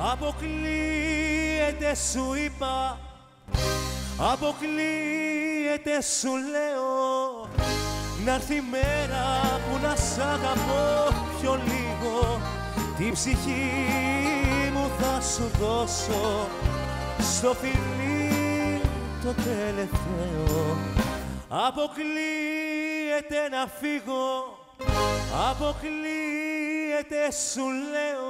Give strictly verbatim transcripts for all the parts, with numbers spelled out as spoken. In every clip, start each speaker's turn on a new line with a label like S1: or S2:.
S1: Αποκλείεται σου είπα, αποκλείεται σου λέω, να'ρθει η μέρα που να σ' αγαπώ πιο λίγο. Την ψυχή μου θα σου δώσω, στο φιλί το τελευταίο. Αποκλείεται να φύγω, αποκλείεται σου λέω.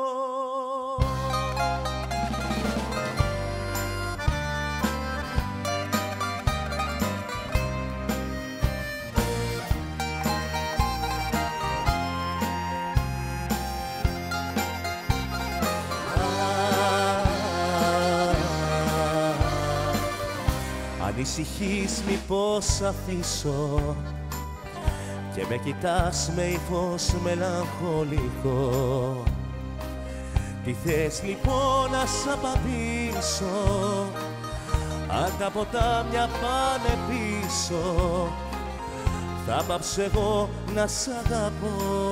S1: Ανησυχείς μήπως αφήσω και με κοιτάς με ύφος μελαγχολικό. Τι θες λοιπόν να σ' απαντήσω, αν τα ποτάμια πάνε πίσω, θα πάψω εγώ να σ' αγαπώ.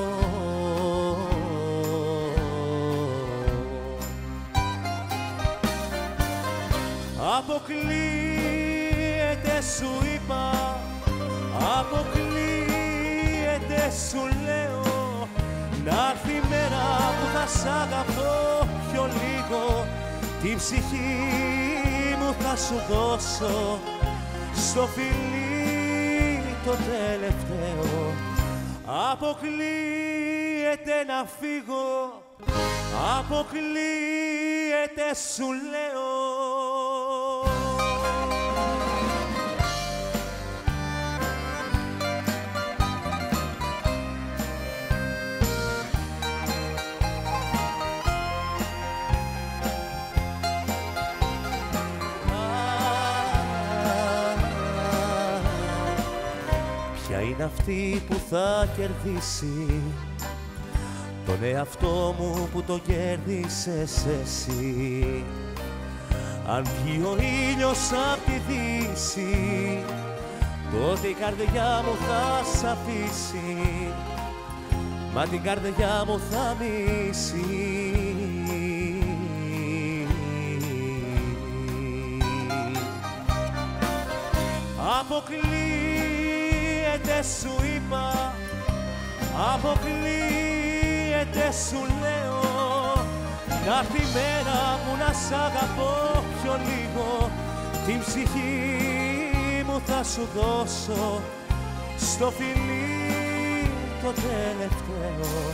S1: Αποκλείεται σου είπα, αποκλείεται σου λέω, να'ρθει η μέρα που θα σ' αγαπώ πιο λίγο. Την ψυχή μου θα σου δώσω, στο φιλί το τελευταίο. Αποκλείεται να φύγω, αποκλείεται σου λέω. Ποια είναι αυτή που θα κερδίσει τον εαυτό μου που το κέρδισες εσύ? Αν βγει ο ήλιος απ' τη δύση, τότε η καρδιά μου θα σ' αφήσει, μα την καρδιά μου θα μίσει. Αποκλείεται σου είπα, αποκλείεται σου λέω, να'ρθει η μέρα που να σ' αγαπώ πιο λίγο. Την ψυχή μου θα σου δώσω, στο φιλί το τελευταίο.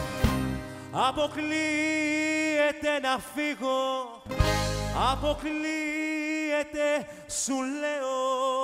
S1: Αποκλείεται να φύγω, αποκλείεται σου λέω.